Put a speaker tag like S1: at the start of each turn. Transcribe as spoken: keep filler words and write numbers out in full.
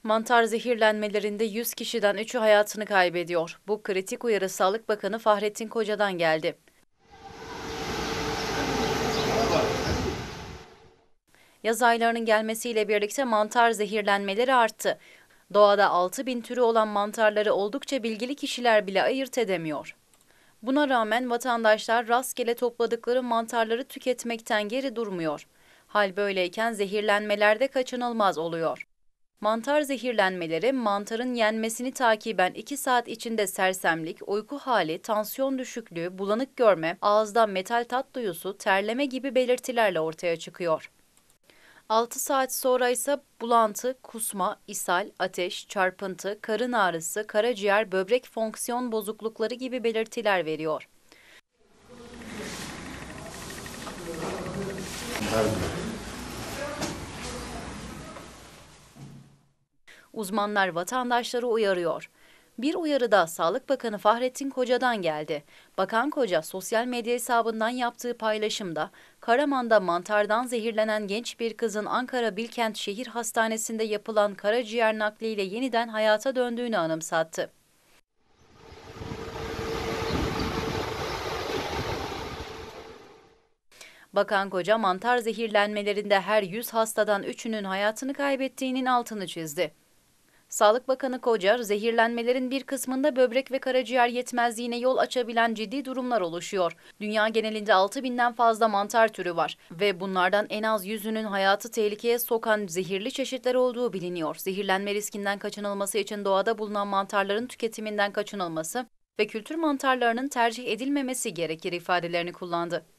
S1: Mantar zehirlenmelerinde yüz kişiden üçü hayatını kaybediyor. Bu kritik uyarı Sağlık Bakanı Fahrettin Koca'dan geldi. Yaz aylarının gelmesiyle birlikte mantar zehirlenmeleri arttı. Doğada altı bin türü olan mantarları oldukça bilgili kişiler bile ayırt edemiyor. Buna rağmen vatandaşlar rastgele topladıkları mantarları tüketmekten geri durmuyor. Hal böyleyken zehirlenmeler de kaçınılmaz oluyor. Mantar zehirlenmeleri, mantarın yenmesini takiben iki saat içinde sersemlik, uyku hali, tansiyon düşüklüğü, bulanık görme, ağızda metal tat duyusu, terleme gibi belirtilerle ortaya çıkıyor. altı saat sonra ise bulantı, kusma, ishal, ateş, çarpıntı, karın ağrısı, karaciğer, böbrek fonksiyon bozuklukları gibi belirtiler veriyor. Uzmanlar vatandaşları uyarıyor. Bir uyarı da Sağlık Bakanı Fahrettin Koca'dan geldi. Bakan Koca sosyal medya hesabından yaptığı paylaşımda Karaman'da mantardan zehirlenen genç bir kızın Ankara Bilkent Şehir Hastanesi'nde yapılan karaciğer nakliyle yeniden hayata döndüğünü anımsattı. Bakan Koca mantar zehirlenmelerinde her yüz hastadan üçünün hayatını kaybettiğinin altını çizdi. Sağlık Bakanı Koca, zehirlenmelerin bir kısmında böbrek ve karaciğer yetmezliğine yol açabilen ciddi durumlar oluşuyor. Dünya genelinde altı binden fazla mantar türü var ve bunlardan en az yüzünün hayatı tehlikeye sokan zehirli çeşitler olduğu biliniyor. Zehirlenme riskinden kaçınılması için doğada bulunan mantarların tüketiminden kaçınılması ve kültür mantarlarının tercih edilmemesi gerekir ifadelerini kullandı.